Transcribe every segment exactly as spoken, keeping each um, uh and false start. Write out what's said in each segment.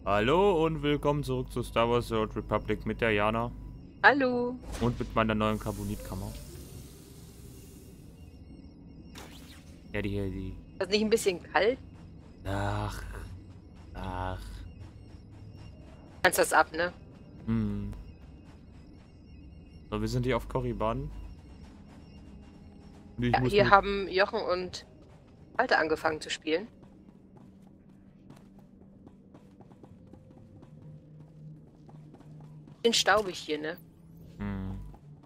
Hallo und willkommen zurück zu Star Wars The Old Republic mit der Jana Hallo. und mit meiner neuen Carbonitkammer. Ja, die hier, die. Ist das nicht ein bisschen kalt? Ach, ach, Kannst das ab, ne? hm. So, wir sind hier auf Korriban. Und ich Ja, muss hier mit- haben Jochen und Walter angefangen zu spielen. Bisschen staubig hier, ne? Hm.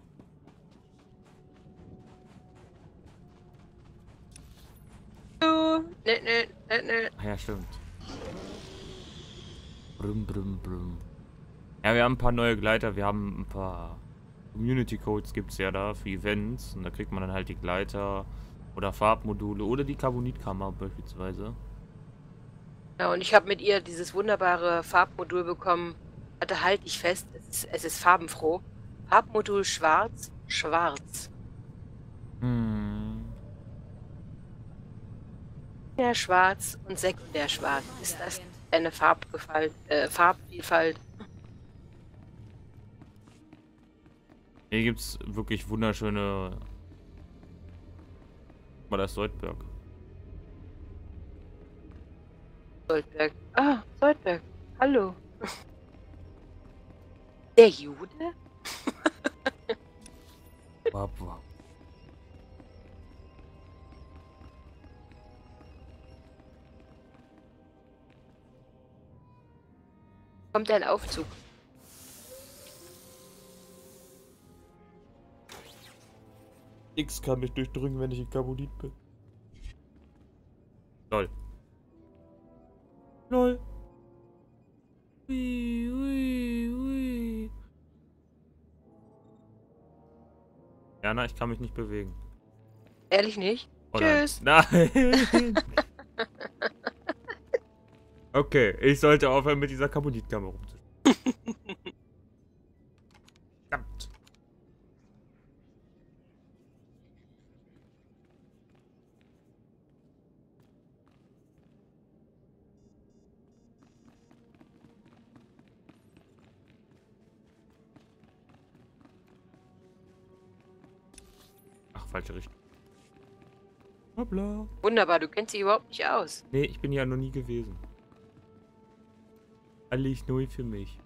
Oh, ne, ne, ne, ne. Ach ja, stimmt. Brum, brum, brum. Ja, wir haben ein paar neue Gleiter. Wir haben ein paar Community Codes gibt es ja da für Events. Und da kriegt man dann halt die Gleiter oder Farbmodule oder die Carbonitkammer beispielsweise. Ja, und ich habe mit ihr dieses wunderbare Farbmodul bekommen. Warte, halt dich fest, es ist, es ist farbenfroh. Farbmodul schwarz, schwarz. Hm. Ja, schwarz und sekundär schwarz. Ist das eine Farbgefalt, äh, Farbvielfalt? Hier gibt es wirklich wunderschöne. Guck mal, das Soldberg. Soldberg. Ah, Soldberg. Hallo. Der Jude? Wow, wow. Kommt ein Aufzug. X kann mich durchdrücken, wenn ich in Carbonit bin. Lol. Lol. Ui, ui, ui. Jana, ich kann mich nicht bewegen. Ehrlich nicht? Oh nein. Tschüss. Nein. Okay, ich sollte aufhören mit dieser Carbonitkammer rumzuspielen. Verdammt. Ach, falsche Richtung. Hoppla. Wunderbar, du kennst dich überhaupt nicht aus. Nee, ich bin ja noch nie gewesen. Alles neu für mich.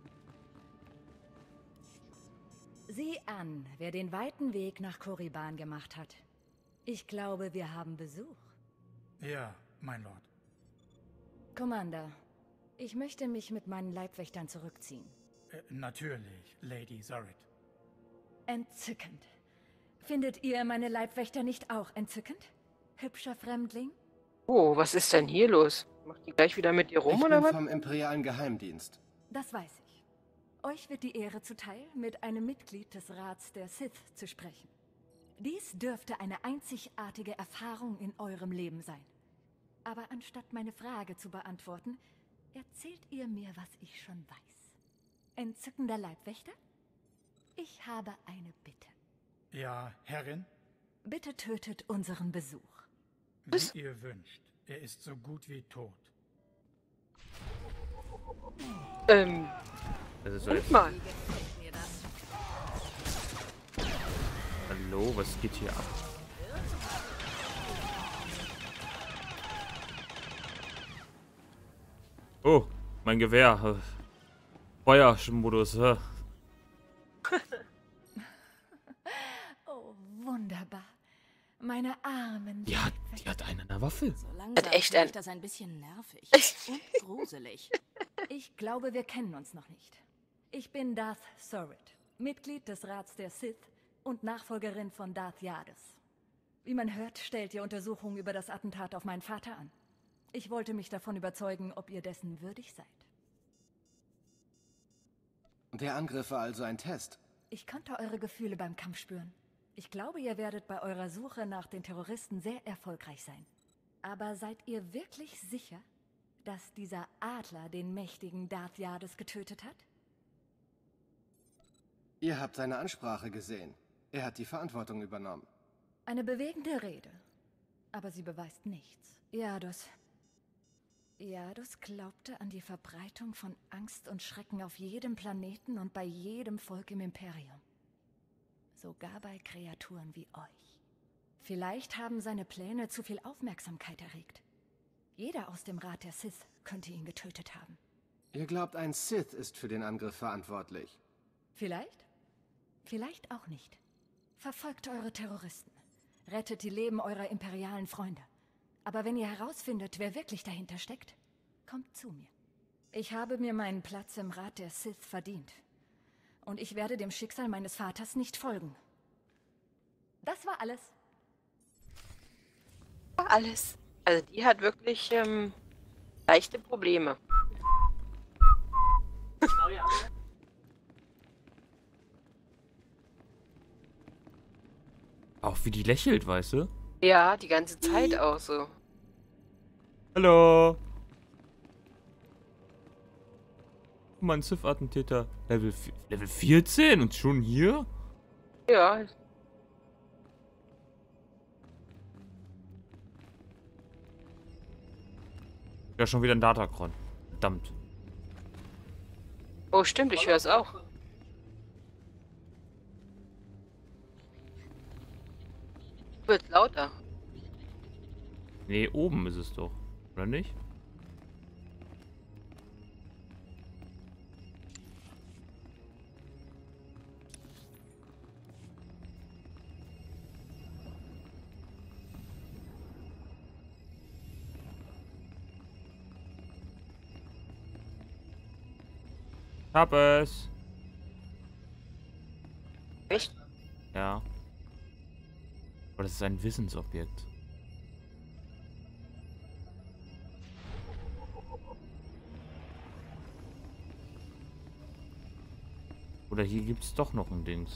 Sieh an, wer den weiten Weg nach Korriban gemacht hat. Ich glaube, wir haben Besuch. Ja, mein Lord. Commander, ich möchte mich mit meinen Leibwächtern zurückziehen. Äh, natürlich, Lady Zorit. Entzückend. Findet ihr meine Leibwächter nicht auch entzückend? Hübscher Fremdling? Oh, was ist denn hier los? Macht die gleich wieder mit dir rum, Ich oder bin was? vom Imperialen Geheimdienst. Das weiß ich. Euch wird die Ehre zuteil, mit einem Mitglied des Rats der Sith zu sprechen. Dies dürfte eine einzigartige Erfahrung in eurem Leben sein. Aber anstatt meine Frage zu beantworten, erzählt ihr mir, was ich schon weiß. Entzückender Leibwächter? Ich habe eine Bitte. Ja, Herrin, Bitte tötet unseren Besuch. wie ihr wünscht. Er ist so gut wie tot. Ähm, Das ist so Moment jetzt. mal. Hallo, was geht hier ab? Oh, mein Gewehr. äh, Feuermodus. äh. Oh, wunderbar. Meine armen Die hat, die hat eine, eine Waffe. So langsam Hat echt finde ein- ich das ein bisschen nervig und gruselig. Ich glaube, wir kennen uns noch nicht. Ich bin Darth Sorit, Mitglied des Rats der Sith und Nachfolgerin von Darth Jadis. Wie man hört, stellt ihr Untersuchungen über das Attentat auf meinen Vater an. Ich wollte mich davon überzeugen, ob ihr dessen würdig seid. Der Angriff war also ein Test. Ich konnte eure Gefühle beim Kampf spüren. Ich glaube, ihr werdet bei eurer Suche nach den Terroristen sehr erfolgreich sein. Aber seid ihr wirklich sicher, dass dieser Adler den mächtigen Darth Jadis getötet hat? Ihr habt seine Ansprache gesehen. Er hat die Verantwortung übernommen. Eine bewegende Rede. Aber sie beweist nichts. Jadis. Iadus glaubte an die Verbreitung von Angst und Schrecken auf jedem Planeten und bei jedem Volk im Imperium. Sogar bei Kreaturen wie euch. Vielleicht haben seine Pläne zu viel Aufmerksamkeit erregt. Jeder aus dem Rat der Sith könnte ihn getötet haben. Ihr glaubt, ein Sith ist für den Angriff verantwortlich? Vielleicht? Vielleicht auch nicht. Verfolgt eure Terroristen. Rettet die Leben eurer imperialen Freunde. Aber wenn ihr herausfindet, wer wirklich dahinter steckt, kommt zu mir. Ich habe mir meinen Platz im Rat der Sith verdient. Und ich werde dem Schicksal meines Vaters nicht folgen. Das war alles. Alles. Also die hat wirklich ähm, leichte Probleme. Auch wie die lächelt, weißt du? Ja, die ganze Zeit auch so. Hallo. Guck mal, ein Sith-Attentäter. Level, vi- Level vierzehn und schon hier? Ja, Ja, schon wieder ein Datacron. Verdammt. oh stimmt, ich höre es auch. Wird lauter. Nee, oben ist es doch. Oder nicht? Hab es. Echt? Ja. Aber das ist ein Wissensobjekt. Oder hier gibt's doch noch ein Dings.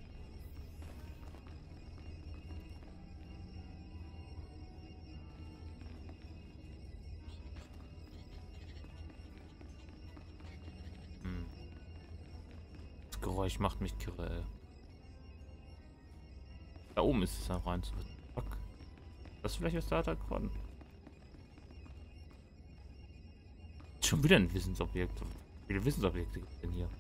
Hm. Das Geräusch macht mich kirre, ey. Da oben ist es noch rein. Fuck. Das ist vielleicht was da Datacron. Schon wieder ein Wissensobjekt. Wie viele Wissensobjekte gibt es denn hier?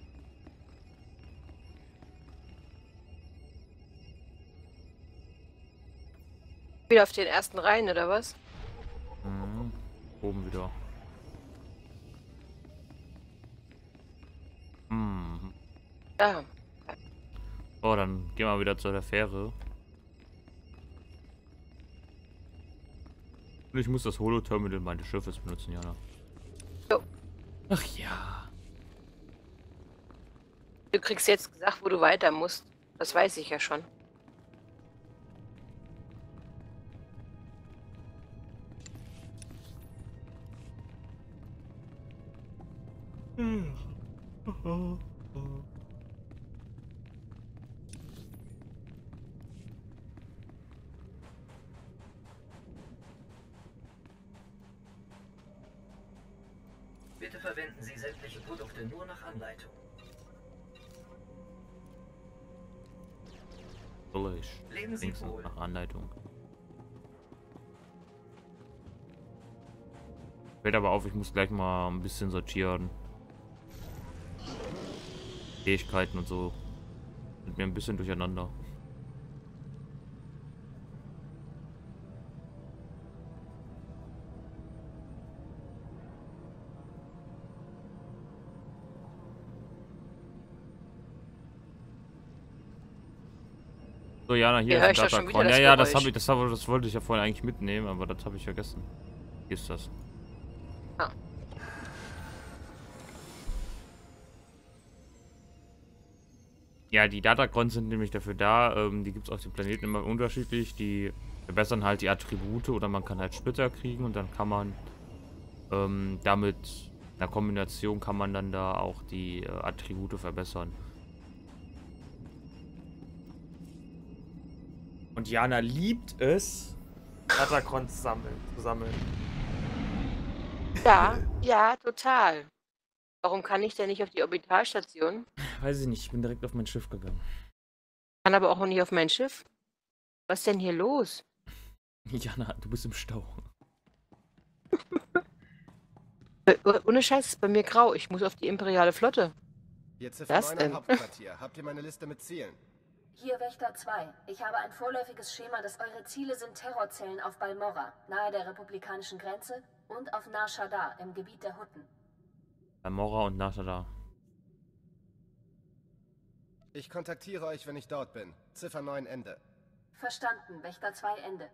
Wieder auf den ersten Reihen, oder was? Mhm. Oben wieder. Mhm. Ja. Oh, dann gehen wir wieder zu der Fähre. Und ich muss das Holo-Terminal meines Schiffes benutzen, Jana. Jo. Ach ja. Du kriegst jetzt gesagt, wo du weiter musst. Das weiß ich ja schon. Bitte verwenden Sie sämtliche Produkte nur nach Anleitung. Soll ich? Leben Sie Links wohl. nach Anleitung. Fällt aber auf, ich muss gleich mal ein bisschen sortieren. Fähigkeiten und so. Sind mir ein bisschen durcheinander. So, Jana, hier Ja, ist ich ein hör schon wieder Datacron. Ja, das ja, das Geräusch. habe ich, das, hab, das wollte ich ja vorhin eigentlich mitnehmen, aber das habe ich vergessen. Hier ist das. Ah. Ja, die Datacrons sind nämlich dafür da, ähm, die gibt es auf den Planeten immer unterschiedlich, die verbessern halt die Attribute oder man kann halt Splitter kriegen und dann kann man ähm, damit, in der Kombination kann man dann da auch die äh, Attribute verbessern. Und Jana liebt es, Datacrons sammeln, zu sammeln. Ja, ja, total. Warum kann ich denn nicht auf die Orbitalstation? Weiß ich nicht, ich bin direkt auf mein Schiff gegangen. Kann aber auch nicht auf mein Schiff. Was ist denn hier los? Jana, du bist im Stau. Äh, ohne Scheiß ist bei mir grau. Ich muss auf die imperiale Flotte. Hier Ziffer Was neun denn? am Hauptquartier. Habt ihr meine Liste mit Zielen? Hier Wächter zwei. Ich habe ein vorläufiges Schema, dass eure Ziele sind Terrorzellen auf Balmorra, nahe der republikanischen Grenze, und auf Nar Shaddaa, im Gebiet der Hutten. Balmorra und Nar Shaddaa. Ich kontaktiere euch, wenn ich dort bin. Ziffer neun Ende. Verstanden, Wächter zwei Ende.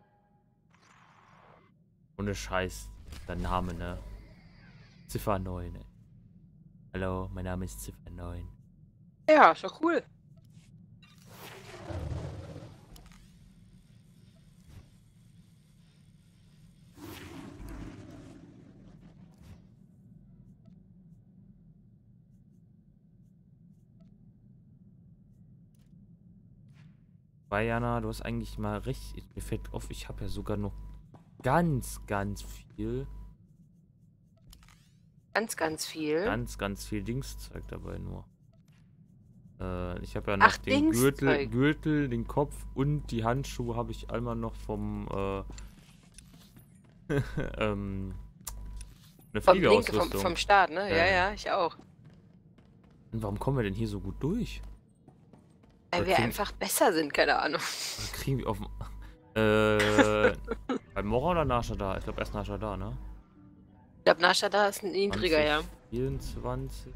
Ohne Scheiß. Dein Name, ne? Ziffer neun. Ey. Hallo, mein Name ist Ziffer neun. Ja, ist doch cool. Bayana, du hast eigentlich mal recht. Mir fällt auf, ich habe ja sogar noch ganz, ganz viel. Ganz, ganz viel. Ganz, ganz viel Dingszeug dabei nur. Äh, ich habe ja noch Ach, den Gürtel, Dingszeug. Gürtel, den Kopf und die Handschuhe habe ich einmal noch vom äh, ähm, eine Vom, Link, vom, Fliegeausrüstung. vom Start, ne? Ja, Ja. ja, ich auch. Und warum kommen wir denn hier so gut durch? Weil Oder wir kriegen- einfach besser sind, keine Ahnung. Oder kriegen wir auf dem äh, bei Mora oder Nar Shaddaa? Ich glaube erst Nar Shaddaa, ne? Ich glaube, Nar Shaddaa ist ein niedriger, ja. vierundzwanzig.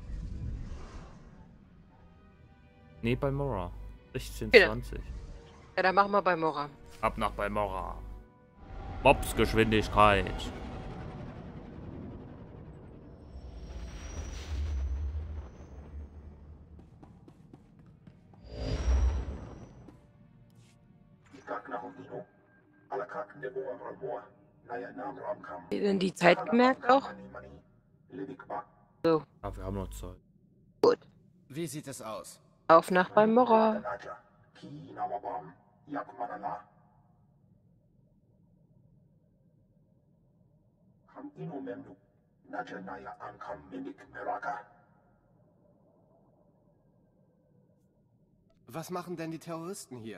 Nee, bei Mora. sechzehn, Ja. zwanzig. Ja, dann machen wir bei Mora. Ab nach Balmorra. Mobsgeschwindigkeit. Denn die Zeit gemerkt auch? So, Ja, wir haben noch Zeit. gut. Wie sieht es aus? Auf nach Balmorra. Was machen denn die Terroristen hier?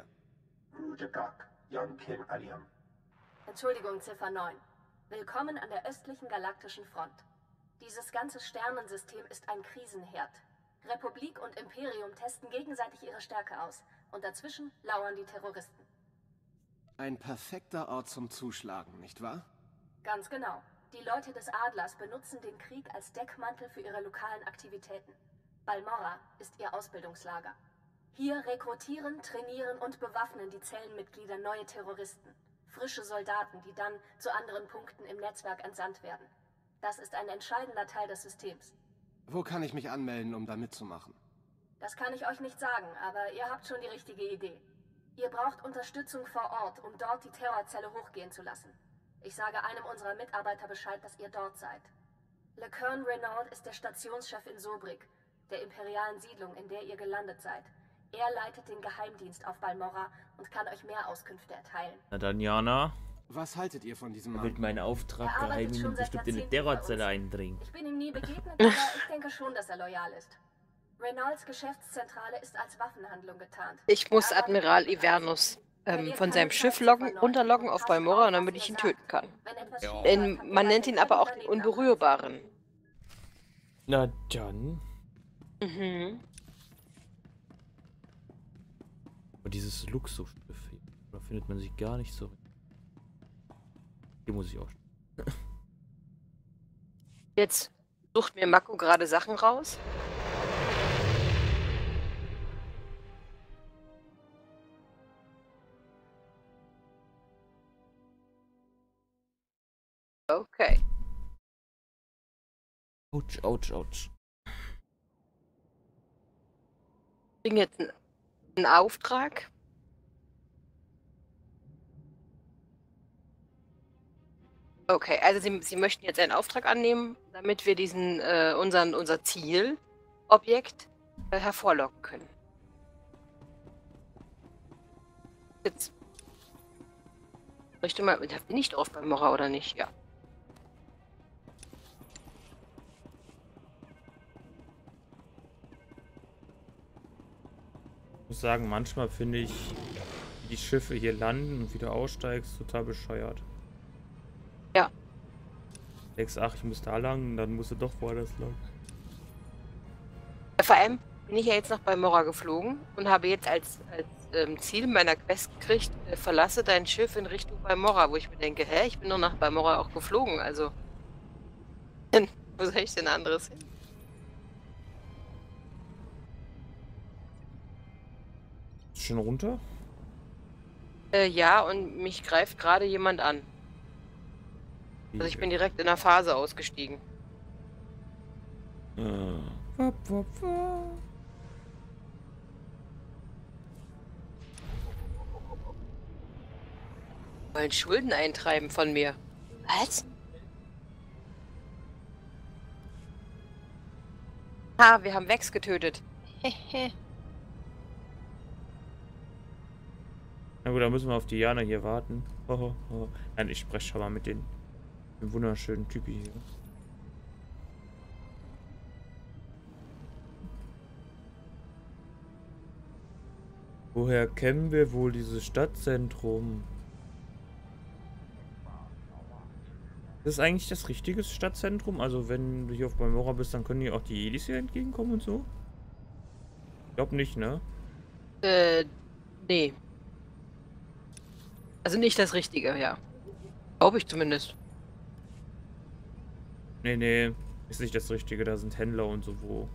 Entschuldigung, Ziffer neun. Willkommen an der östlichen galaktischen Front. Dieses ganze Sternensystem ist ein Krisenherd. Republik und Imperium testen gegenseitig ihre Stärke aus. Und dazwischen lauern die Terroristen. Ein perfekter Ort zum Zuschlagen, nicht wahr? Ganz genau. Die Leute des Adlers benutzen den Krieg als Deckmantel für ihre lokalen Aktivitäten. Balmorra ist ihr Ausbildungslager. Hier rekrutieren, trainieren und bewaffnen die Zellenmitglieder neue Terroristen. Frische Soldaten, die dann zu anderen Punkten im Netzwerk entsandt werden. Das ist ein entscheidender Teil des Systems. Wo kann ich mich anmelden, um da mitzumachen? Das kann ich euch nicht sagen, aber ihr habt schon die richtige Idee. Ihr braucht Unterstützung vor Ort, um dort die Terrorzelle hochgehen zu lassen. Ich sage einem unserer Mitarbeiter Bescheid, dass ihr dort seid. LeCurn Renault ist der Stationschef in Sobrik, der imperialen Siedlung, in der ihr gelandet seid. Er leitet den Geheimdienst auf Balmorra und kann euch mehr Auskünfte erteilen. Na dann, Jana. Was haltet ihr von diesem Er wird Mann? meinen Auftrag Er arbeitet geheim schon und seit bestimmt in eine Jahrzehnten bei Terrorzelle uns. eindringen. Ich bin ihm nie begegnet, aber ich denke schon, dass er loyal ist. Renaults Geschäftszentrale ist als Waffenhandlung getarnt. Ich muss Er arbeitet Admiral mit uns. Ivernus Wenn ähm, ihr von keine seinem Zeit Schiff zu loggen, verneuen, runterloggen auf passt Balmorra, auf, damit was ich ihn ihr töten sagt. kann. Wenn etwas Ja. schief Ähm, läuft, habt ihr man bei nennt ihn jedem aber auch den Überleben Unberührbaren. Na dann. Mhm. Aber dieses Luxusschiff hier, da findet man sich gar nicht so. Hier muss ich auch. Jetzt sucht mir Mako gerade Sachen raus. Okay. Autsch, autsch, autsch. Wir kriegen jetzt einen, einen Auftrag. Okay, also Sie, Sie möchten jetzt einen Auftrag annehmen, damit wir diesen, äh, unseren, unser Zielobjekt äh, hervorlocken können. Jetzt. Richte mal, da bin ich drauf beim Mora oder nicht? Ja. Ich muss sagen, manchmal finde ich, wie die Schiffe hier landen und wieder aussteigst, total bescheuert. Ja. Denkst, ach, ich muss da lang, dann musst du doch woanders lang. Vor allem bin ich ja jetzt noch bei Mora geflogen und habe jetzt als, als ähm, Ziel meiner Quest gekriegt, äh, verlasse dein Schiff in Richtung Balmorra, wo ich mir denke, hä, ich bin doch nach Balmorra auch geflogen, also wo soll ich denn anderes hin? Ist schon runter? Äh, ja, und mich greift gerade jemand an. Also ich bin direkt in der Phase ausgestiegen. Äh. Wop, wop, wop. Wollen Schulden eintreiben von mir. Was? Ha, wir haben Vex getötet. Hehe. Na gut, dann müssen wir auf die Jana hier warten. Oh, oh. Nein, ich spreche schon mal mit den, dem wunderschönen Typi hier. Woher kennen wir wohl dieses Stadtzentrum? Das ist eigentlich das richtige Stadtzentrum? Also wenn du hier auf Balmorra bist, dann können hier auch die Jedis hier entgegenkommen und so? Ich glaube nicht, ne? Äh, nee. Also nicht das Richtige, ja. Glaube ich zumindest. Nee, nee, ist nicht das Richtige. Da sind Händler und so wo.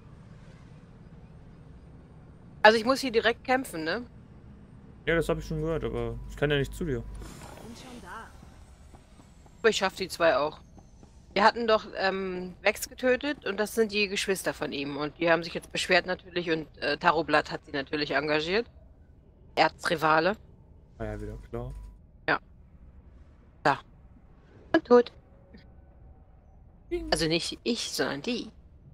Also ich muss hier direkt kämpfen, ne? Ja, das habe ich schon gehört, aber ich kann ja nicht zu dir. Bin schon da. Aber ich schaffe die zwei auch. Wir hatten doch ähm, Vex getötet und das sind die Geschwister von ihm. Und die haben sich jetzt beschwert natürlich und äh, Taroblatt hat sie natürlich engagiert. Erzrivale. Ah ja, wieder klar. Ja. Da. Und tot. Also nicht ich, sondern die.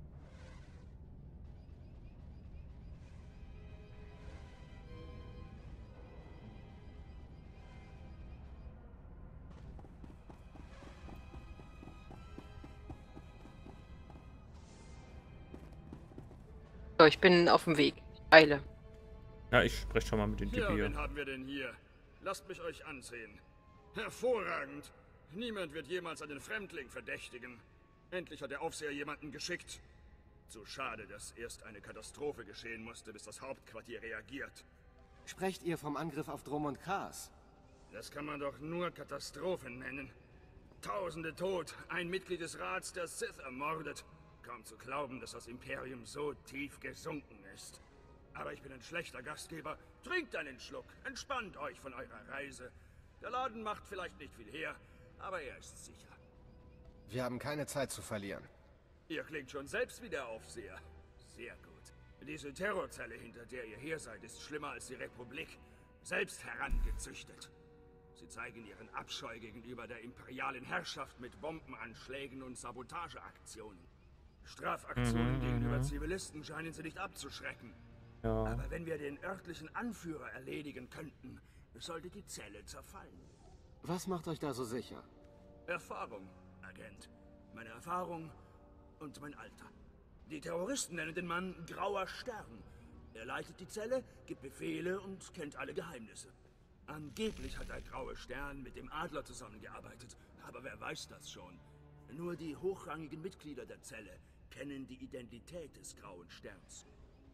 So, ich bin auf dem Weg. Ich eile. Ja, ich spreche schon mal mit den Ja, Typen wen hier. haben wir denn hier? Lasst mich euch ansehen. Hervorragend. Niemand wird jemals einen Fremdling verdächtigen. Endlich hat der Aufseher jemanden geschickt. Zu schade, dass erst eine Katastrophe geschehen musste, bis das Hauptquartier reagiert. Sprecht ihr vom Angriff auf Dromund Kaas? Das kann man doch nur Katastrophe nennen. Tausende tot, ein Mitglied des Rats der Sith ermordet. Kaum zu glauben, dass das Imperium so tief gesunken ist. Aber ich bin ein schlechter Gastgeber. Trinkt einen Schluck, entspannt euch von eurer Reise. Der Laden macht vielleicht nicht viel her, aber er ist sicher. Wir haben keine Zeit zu verlieren. Ihr klingt schon selbst wie der Aufseher. Sehr gut. Diese Terrorzelle, hinter der ihr her seid, ist schlimmer als die Republik. Selbst herangezüchtet. Sie zeigen ihren Abscheu gegenüber der imperialen Herrschaft mit Bombenanschlägen und Sabotageaktionen. Strafaktionen Mhm, gegenüber mhm. Zivilisten scheinen sie nicht abzuschrecken. Ja. Aber wenn wir den örtlichen Anführer erledigen könnten, sollte die Zelle zerfallen. Was macht euch da so sicher? Erfahrung, Agent. Meine Erfahrung und mein Alter. Die Terroristen nennen den Mann Grauer Stern. Er leitet die Zelle, gibt Befehle und kennt alle Geheimnisse. Angeblich hat der Graue Stern mit dem Adler zusammengearbeitet, aber wer weiß das schon? Nur die hochrangigen Mitglieder der Zelle kennen die Identität des Grauen Sterns.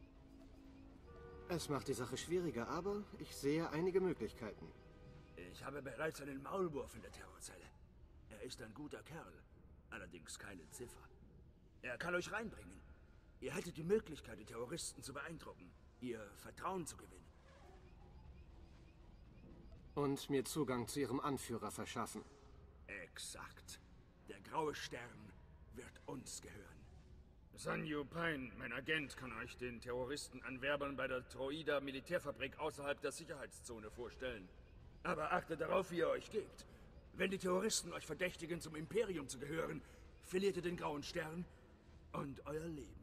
Es macht die Sache schwieriger, aber ich sehe einige Möglichkeiten. Ich habe bereits einen Maulwurf in der Terrorzelle. Er ist ein guter Kerl, allerdings keine Ziffer. Er kann euch reinbringen. Ihr hättet die Möglichkeit, die Terroristen zu beeindrucken, ihr Vertrauen zu gewinnen. Und mir Zugang zu ihrem Anführer verschaffen. Exakt. Der Graue Stern wird uns gehören. Sun Yu Pine, mein Agent, kann euch den Terroristenanwerbern bei der Troida Militärfabrik außerhalb der Sicherheitszone vorstellen. Aber achtet darauf, wie ihr euch gebt. Wenn die Terroristen euch verdächtigen, zum Imperium zu gehören, verliert ihr den Grauen Stern und euer Leben.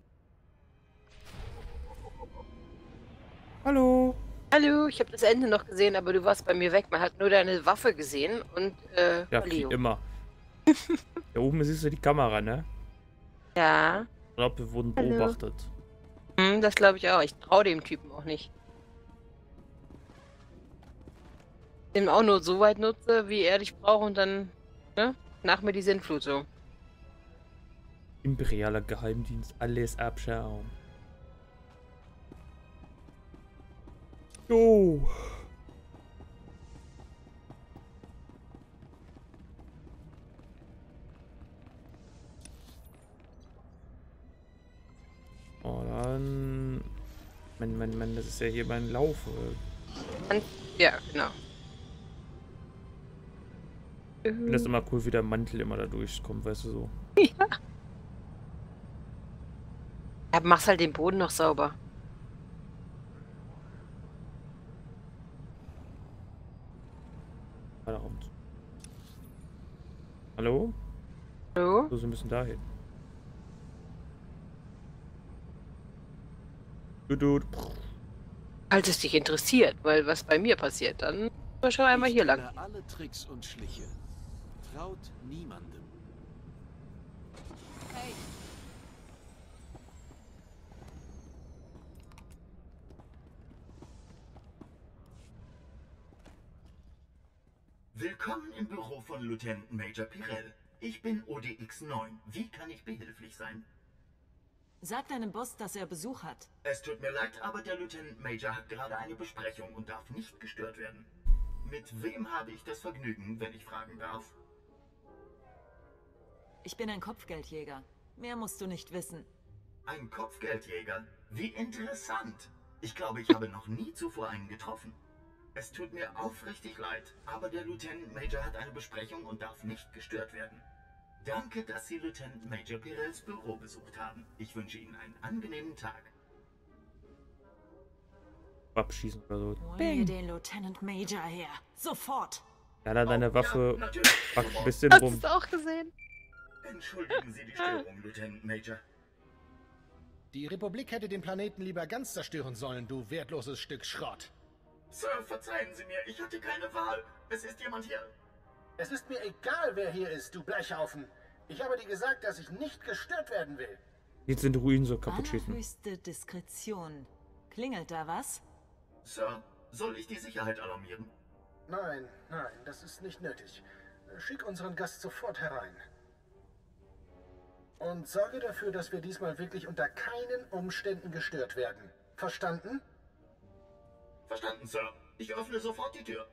Hallo. Hallo, ich habe das Ende noch gesehen, aber du warst bei mir weg. Man hat nur deine Waffe gesehen und äh, Ja, wie Leo. immer. Da oben siehst du die Kamera, ne? Ja, Ich glaube, wir wurden Hallo. beobachtet. hm, das glaube ich auch. Ich traue dem Typen auch nicht. Den auch nur so weit nutze, wie er dich braucht und dann, ne? Nach mir die Sintflut so. Imperialer Geheimdienst, alles abschauen. Jo. Oh, dann... Mann, Mann, Mann, das ist ja hier mein Lauf. Ja, genau. Ich finde das immer cool, wie der Mantel immer da durchkommt, weißt du so. Ja. Ja, machst halt den Boden noch sauber. Hallo? Hallo? So, sie müssen dahin. Du, Falls es dich interessiert, weil was bei mir passiert, dann schau einmal hier lang. Alle Tricks und Schliche. Traut niemandem. Hey. Willkommen im Büro von Lieutenant Major Pirell. Ich bin O D X neun. Wie kann ich behilflich sein? Sag deinem Boss, dass er Besuch hat. Es tut mir leid, aber der Lieutenant Major hat gerade eine Besprechung und darf nicht gestört werden. Mit wem habe ich das Vergnügen, wenn ich fragen darf? Ich bin ein Kopfgeldjäger. Mehr musst du nicht wissen. Ein Kopfgeldjäger? Wie interessant. Ich glaube, ich habe noch nie zuvor einen getroffen. Es tut mir aufrichtig leid, aber der Lieutenant Major hat eine Besprechung und darf nicht gestört werden. Danke, dass Sie Lieutenant Major Pirells Büro besucht haben. Ich wünsche Ihnen einen angenehmen Tag. Abschießen oder so. Hol mir den Lieutenant Major her. Sofort! Ja, dann deine Oh, Waffe ja, packt ein bisschen Hast du rum. es auch gesehen? Entschuldigen Sie die Störung, Lieutenant Major. Die Republik hätte den Planeten lieber ganz zerstören sollen, du wertloses Stück Schrott. Sir, verzeihen Sie mir, ich hatte keine Wahl. Es ist jemand hier. Es ist mir egal, wer hier ist, du Blechhaufen. Ich habe dir gesagt, dass ich nicht gestört werden will. Jetzt sind Ruinen so kaputt schießen. Allerhöchste Diskretion. Klingelt da was? Sir, soll ich die Sicherheit alarmieren? Nein, nein, das ist nicht nötig. Schick unseren Gast sofort herein. Und sorge dafür, dass wir diesmal wirklich unter keinen Umständen gestört werden. Verstanden? Verstanden, Sir. Ich öffne sofort die Tür.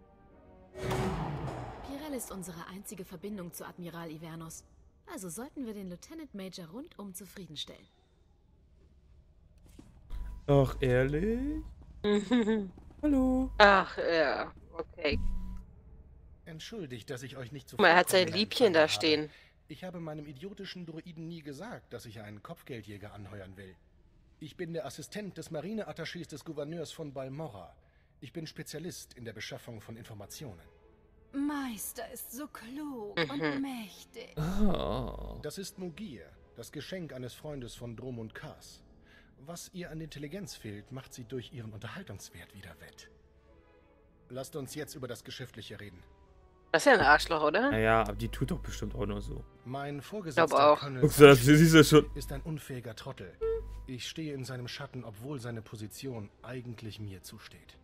Pirell ist unsere einzige Verbindung zu Admiral Ivernus. Also sollten wir den Lieutenant Major rundum zufriedenstellen. Ach, ehrlich? Hallo? Ach, ja, okay. Entschuldigt, dass ich euch nicht Guck mal, er hat sein vollkommen Liebchen da empfangen stehen. habe. Ich habe meinem idiotischen Droiden nie gesagt, dass ich einen Kopfgeldjäger anheuern will. Ich bin der Assistent des Marineattachés des Gouverneurs von Balmorra. Ich bin Spezialist in der Beschaffung von Informationen. Meister ist so klug Mhm. und mächtig. Oh. Das ist Mugir, das Geschenk eines Freundes von Drom und Kars. Was ihr an Intelligenz fehlt, macht sie durch ihren Unterhaltungswert wieder wett. Lasst uns jetzt über das Geschäftliche reden. Das ist ja ein Arschloch, oder? Naja, aber die tut doch bestimmt auch nur so. Mein Glaub Vorgesetzter auch. Colonel Guckst du das, sie siehst das schon. ist ein unfähiger Trottel. Ich stehe in seinem Schatten, obwohl seine Position eigentlich mir zusteht.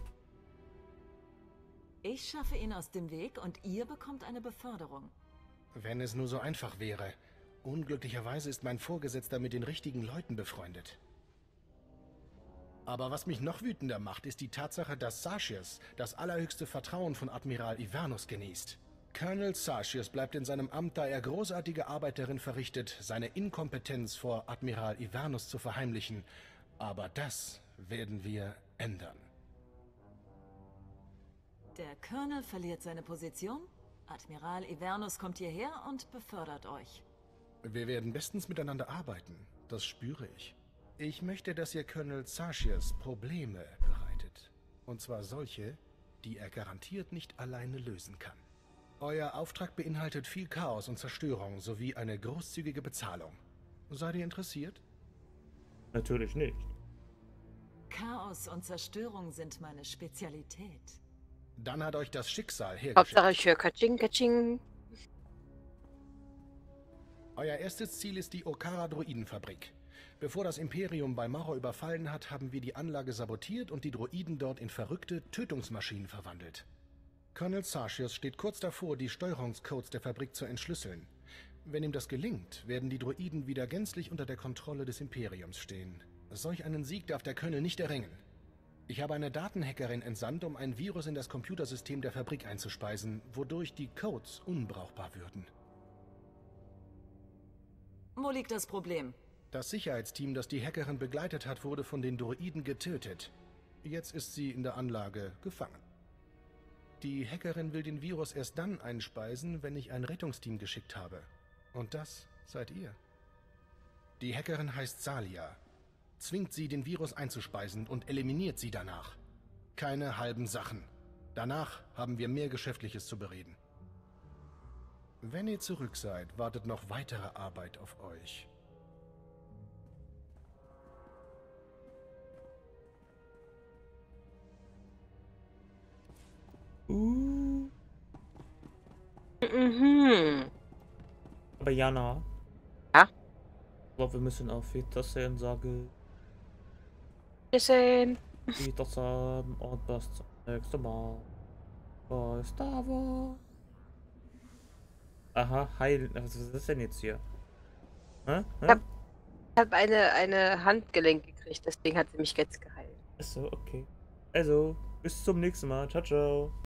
Ich schaffe ihn aus dem Weg und ihr bekommt eine Beförderung. Wenn es nur so einfach wäre. Unglücklicherweise ist mein Vorgesetzter mit den richtigen Leuten befreundet. Aber was mich noch wütender macht, ist die Tatsache, dass Sartius das allerhöchste Vertrauen von Admiral Ivernus genießt. Colonel Sartius bleibt in seinem Amt, da er großartige Arbeit darin verrichtet, seine Inkompetenz vor Admiral Ivernus zu verheimlichen. Aber das werden wir ändern. Der Colonel verliert seine Position, Admiral Ivernus kommt hierher und befördert euch. Wir werden bestens miteinander arbeiten, das spüre ich. Ich möchte, dass ihr Colonel Sartius Probleme bereitet. Und zwar solche, die er garantiert nicht alleine lösen kann. Euer Auftrag beinhaltet viel Chaos und Zerstörung sowie eine großzügige Bezahlung. Seid ihr interessiert? Natürlich nicht. Chaos und Zerstörung sind meine Spezialität. Dann hat euch das Schicksal hergeschickt. Hauptsache ich höre Katsching, Katsching. Euer erstes Ziel ist die Okara-Droidenfabrik. Bevor das Imperium Balmorra überfallen hat, haben wir die Anlage sabotiert und die Droiden dort in verrückte Tötungsmaschinen verwandelt. Colonel Sartius steht kurz davor, die Steuerungscodes der Fabrik zu entschlüsseln. Wenn ihm das gelingt, werden die Droiden wieder gänzlich unter der Kontrolle des Imperiums stehen. Solch einen Sieg darf der Colonel nicht erringen. Ich habe eine Datenhackerin entsandt, um ein Virus in das Computersystem der Fabrik einzuspeisen, wodurch die Codes unbrauchbar würden. Wo liegt das Problem? Das Sicherheitsteam, das die Hackerin begleitet hat, wurde von den Droiden getötet. Jetzt ist sie in der Anlage gefangen. Die Hackerin will den Virus erst dann einspeisen, wenn ich ein Rettungsteam geschickt habe. Und das seid ihr. Die Hackerin heißt Salia. Zwingt sie, den Virus einzuspeisen und eliminiert sie danach. Keine halben Sachen. Danach haben wir mehr Geschäftliches zu bereden. Wenn ihr zurück seid, wartet noch weitere Arbeit auf euch. Uh. Mhm. Aber Jana. Ja? Ich glaube, wir müssen auf Wiedersehen sagen. Wiedersehen. Wiedersehen und bis zum nächsten Mal. Bis da war. Aha, heil. Was ist das denn jetzt hier? Hä? Hä? Ich habe hab eine, eine Handgelenk gekriegt, deswegen hat sie mich jetzt geheilt. Achso, okay. Also, bis zum nächsten Mal. Ciao, ciao.